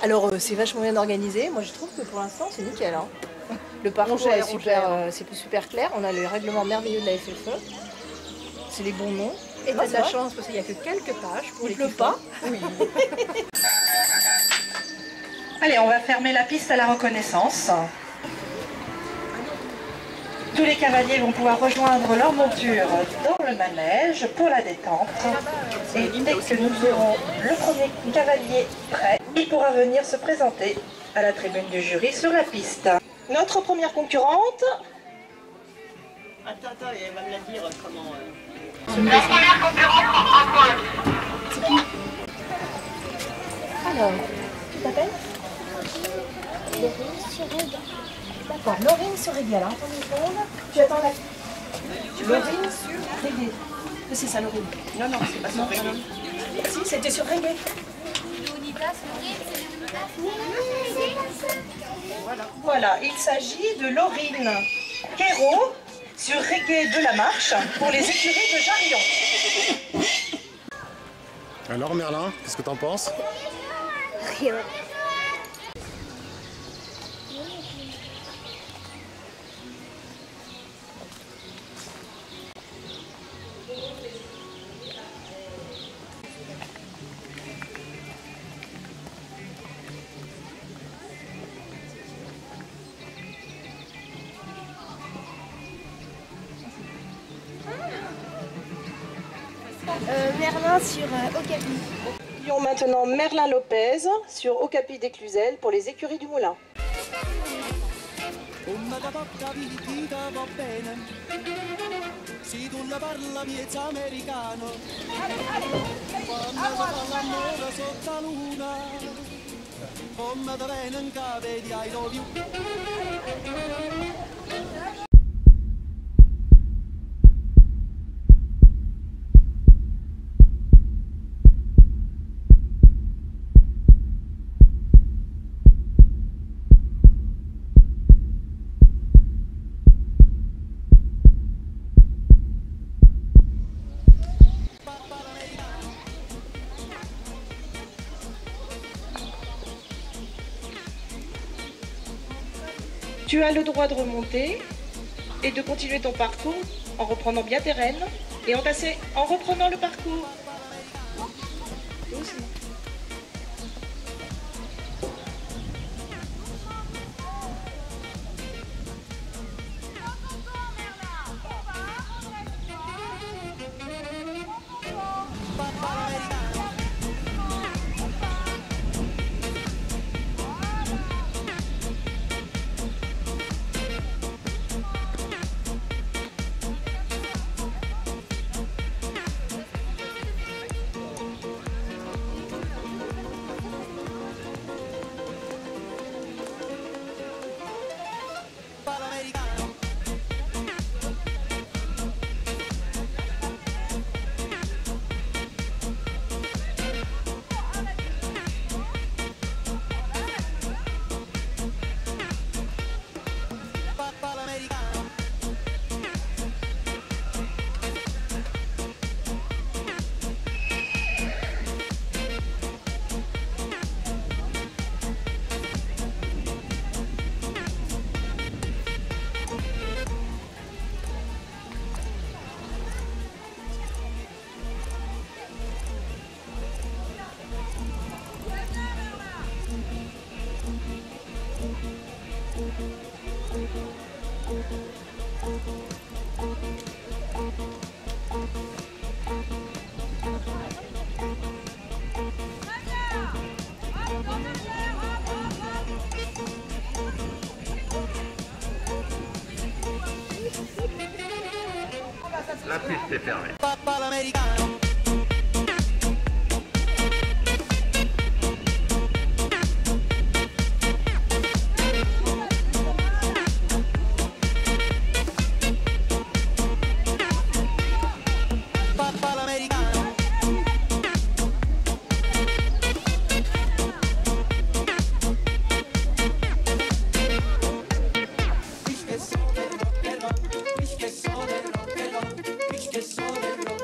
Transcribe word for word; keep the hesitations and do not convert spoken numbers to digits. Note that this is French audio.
Alors euh, c'est vachement bien organisé, moi je trouve que pour l'instant c'est nickel. Hein. Le parcours est super, euh, c'est super clair, on a le règlement merveilleux de la F F E, c'est les bons noms. Et t'as de la chance parce qu'il n'y a que quelques pages pour Il les pleut pas. Oui. Allez, on va fermer la piste à la reconnaissance. Tous les cavaliers vont pouvoir rejoindre leur monture dans le manège pour la détente. Et dès que nous aurons le premier cavalier prêt, il pourra venir se présenter à la tribune du jury sur la piste. Notre première concurrente... Attends, attends, elle va me la dire comment... Euh... La première concurrente C'est qui? Alors, tu t'appelles? Laurine sur Régal. D'accord, Laurine sur Régal. Attends une seconde. Tu attends la... Laurine sur Régal. C'est ça, Laurine. Non, non, c'est pas sur Régal. Si, c'était sur Régal. Voilà. Voilà, il s'agit de Laurine Quérault sur Reggae de la Marche pour les écuries de Jarillon. Alors Merlin, qu'est-ce que t'en penses? Rien. Euh, Merlin sur euh, Okapi. Nous avons maintenant Merlin Lopez sur Okapi des Cluzels pour les écuries du Moulin. Tu as le droit de remonter et de continuer ton parcours en reprenant bien tes rênes et entasser en reprenant le parcours. Doucement. La piste est fermée. Che so del rock and roll, che so del rock